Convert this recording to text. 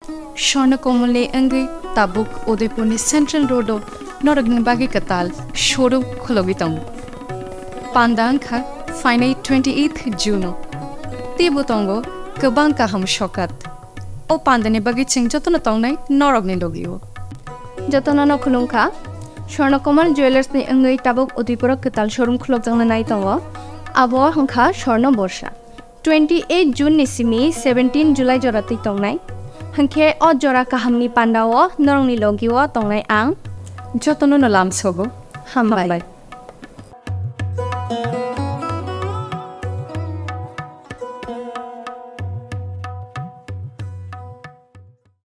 Swarnakamal angai tabuk Udaipur ni Central Road noragni bagi katal showroom khulogitong. Pandang kha finally 28th June. Tibu tongo kabang kaham shokat. O pandane bagi ching jotona tongnai noragni logio. Jotona no khulungkha Swarnakamal Jewelers ni angai tabuk Udaipur katal showroom khulog nai tongo. Abo hangkha Swarna Borsha. 28 June ni simi 17 July jorati tongnai. Hangke o jora kahamni pandawo norongni logiwo tongnai ang Jotono no lam sogo. Hambai.